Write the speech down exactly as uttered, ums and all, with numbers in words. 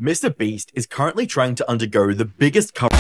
MrBeast is currently trying to undergo the biggest co-